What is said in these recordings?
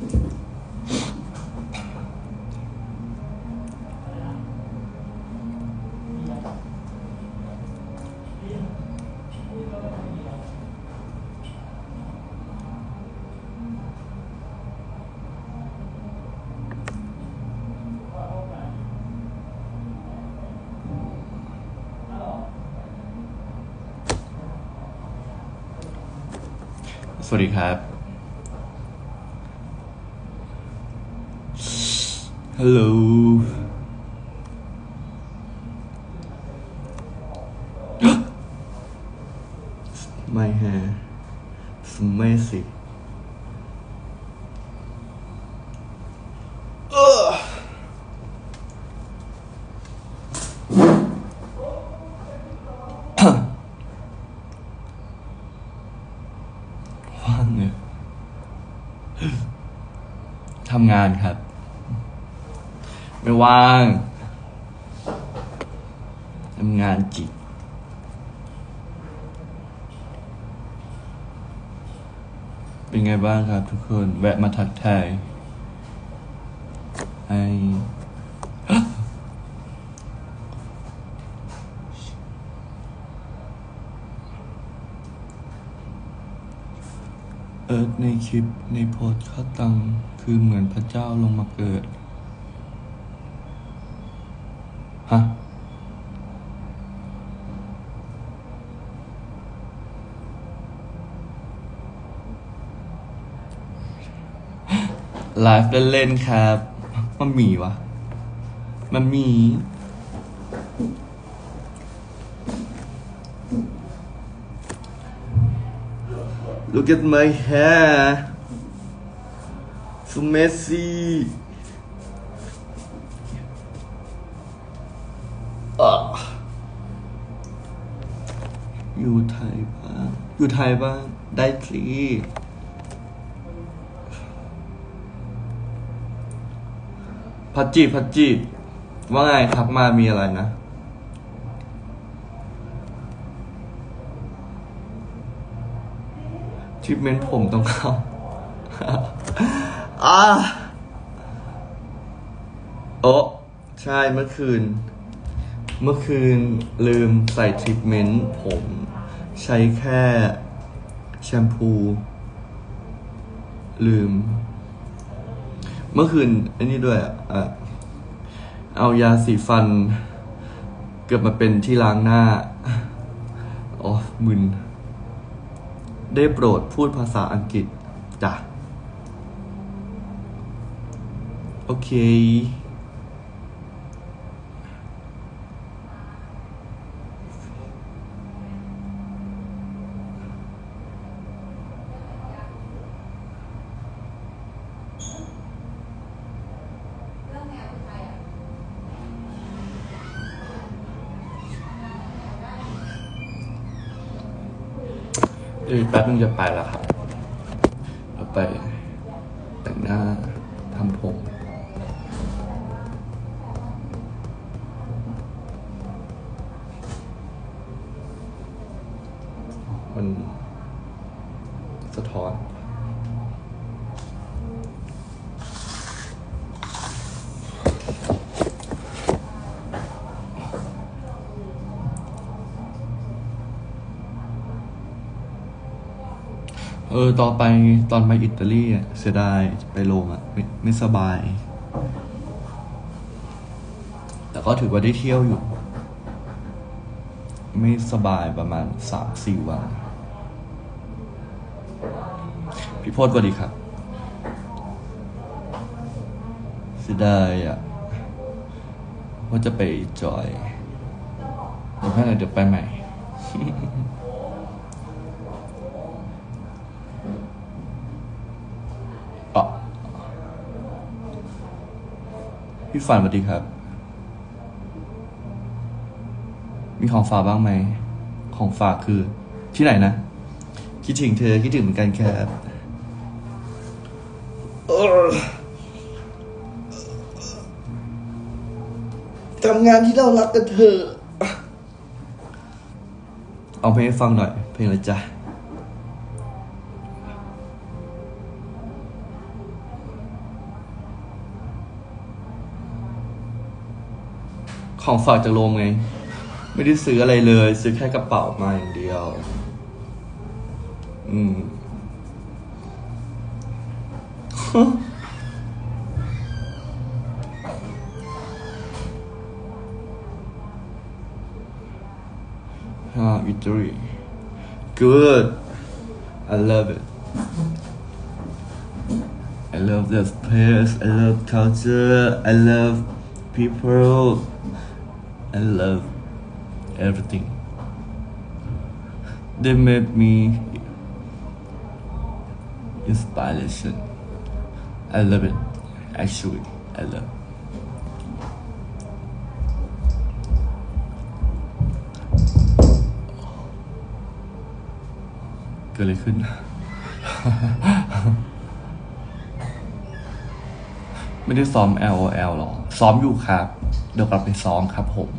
สวัสดีครับฮัลโหลMy hair is amazingว่างเนี่ยทำงานครับไม่ว่างทำงานจิตเป็นไงบ้างครับทุกคนแวะมาทักทายในคลิปในโพสต์ข้าตังคือเหมือนพระเจ้าลงมาเกิดฮะไลฟ์เล่นๆครับมันมีวะมันมีLook at my hair so messy อยู่ไทยบ้างได้สิพัดจีว่าไงทักมามีอะไรนะทรีทเมนต์ผมต้องเข้า โอ้ใช่เมื่อคืนลืมใส่ทรีทเมนต์ผมใช้แค่แชมพูลืมเมื่อคืนอันนี้ด้วยเอายาสีฟันเกือบมาเป็นที่ล้างหน้าอ๋อมึนได้โปรดพูดภาษาอังกฤษจ้ะโอเคแป๊บนึงจะไปแล้วครับเราไปแต่งหน้าทำผมมันสะท้อนต่อไปตอนไปอิตาลีเสียดายไปโรมไม่สบายแต่ก็ถือว่าได้เที่ยวอยู่ไม่สบายประมาณ 3-4 วันพี่โพสสวัสดีครับเสียดายว่าจะไปจอยเดี๋ยวไปใหม่ พี่ฝันสวัสดีครับมีของฝากบ้างไหมของฝากคือที่ไหนนะคิดถึงเธอคิดถึงเหมือนกันครับทำงานที่เรารักกันเถอะเอาเพลงให้ฟังหน่อยเพลงอะไรจ๊ะของฝากจากโรมไงไม่ได้ซื้ออะไรเลยซื้อแค่กระเป๋ามาอย่างเดียวvictory good I love it I love the place I love culture I love people I love everything they made me inspiration I love it actually I loveเกิดอะไรขึ้น ไม่ได้ซ้อม LOL หรอซ้อมอยู่ครับเดี๋ยวกลับไปซ้อมครับผม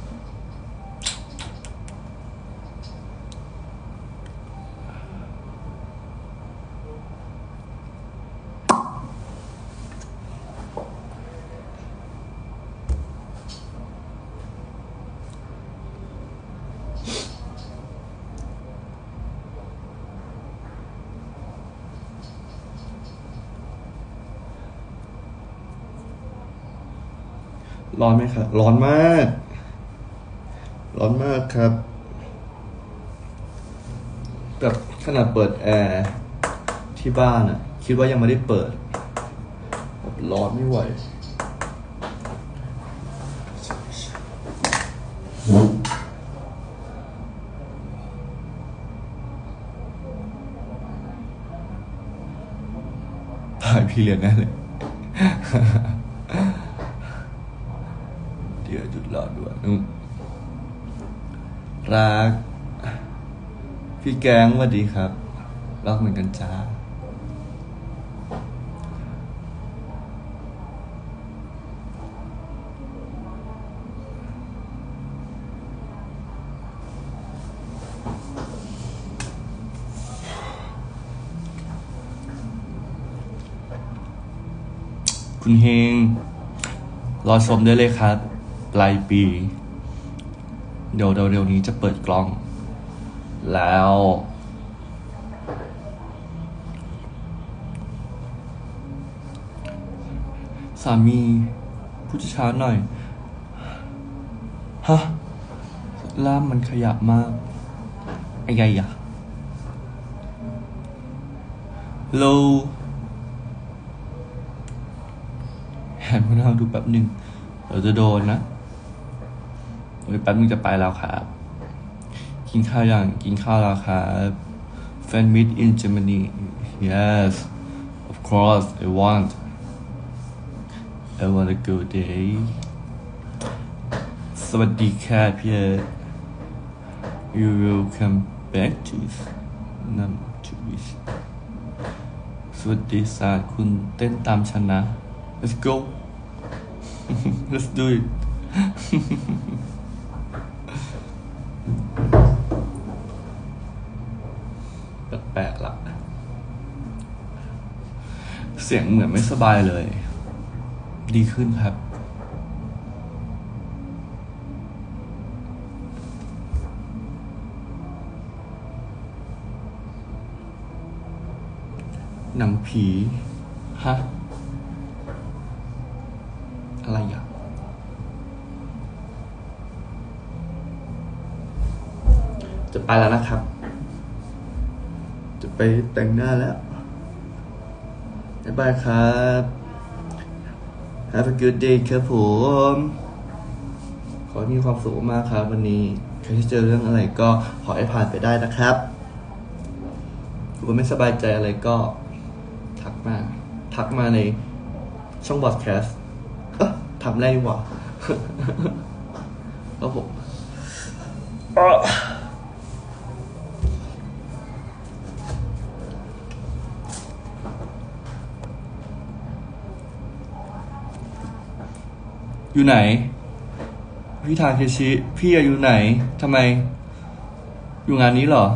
ร้อนไหมครับร้อนมากร้อนมากครับแบบขนาดเปิดแอร์ที่บ้านอะคิดว่ายังไม่ได้เปิดแบบร้อนไม่ไหวถ่ายพี่เรียนแน่เลยเดี๋ยวจุดรอด้วยรักพี่แก๊งสวัสดีครับรักเหมือนกันจ้าคุณเฮงรอชมได้เลยครับปลายปีเดี๋ยวเร็วๆนี้จะเปิดกล้องแล้วสามีพูดช้าหน่อยฮะล่ามมันขยับมากไอ้ไงอะโลแหนพวกเราดูแป๊บหนึ่งเราจะโดนนะแป๊บนึงจะไปแล้วครับกินข้าวยังกินข้าวแล้วครับแฟนมิต in Germany yes of course I want a good day สวัสดีค่ะพี่you will come back to num to wish สวัสดีศาสตร์คุณเต้นตามฉันนะ let's go let's do it แปลกๆละเสียงเหมือนไม่สบายเลยดีขึ้นครับหนังผีฮะอะไรอ่ะจะไปแล้วนะครับจะไปแต่งหน้าแล้วบ๊ายบายครับ Have a good day ครับผมขอให้มีความสุขมากครับวันนี้ใครที่เจอเรื่องอะไรก็ขอให้ผ่านไปได้นะครับถ้าไม่สบายใจอะไรก็ทักมาในช่องบอดแคสต์ทำได้ดีกว่าครับผมอยู่ไหนพี่ทาเคชิพี่อยู่ไหนทำไมอยู่งานนี้เหรอ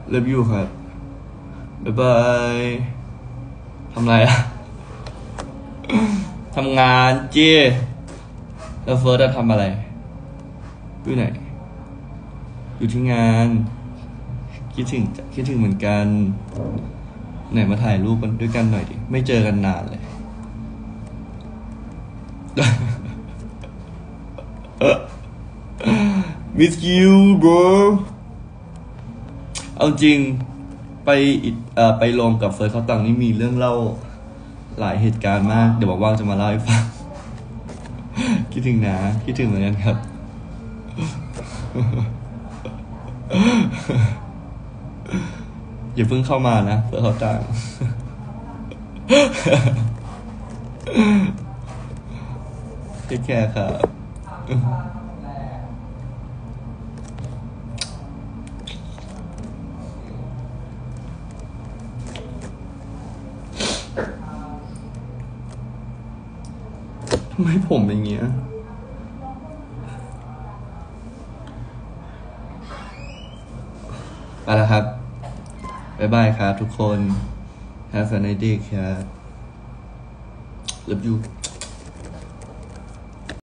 เลิฟยูครับบ๊ายบายทำไรอะ ทำงานเจ้แล้วเฟิร์สจะทำอะไรอยู่ไหนอยู่ที่งานคิดถึงเหมือนกันไหนมาถ่ายรูปกันด้วยกันหน่อยดิไม่เจอกันนานเลย miss you bro เอาจริงไปลงกับเฟิร์สเขาตังนี่มีเรื่องเล่าหลายเหตุการณ์มากเดี๋ยวว่างๆจะมาเล่าให้ฟัง คิดถึงนะคิดถึงเหมือนกันครับ อย่าเพิ่งเข้ามานะเฟิร์สเขาตัง เทคแคร์ครับ ทำไมผมอย่างเงี้ยไปแล้วครับบ๊ายบายครับทุกคน Have a nice day ครับ Love you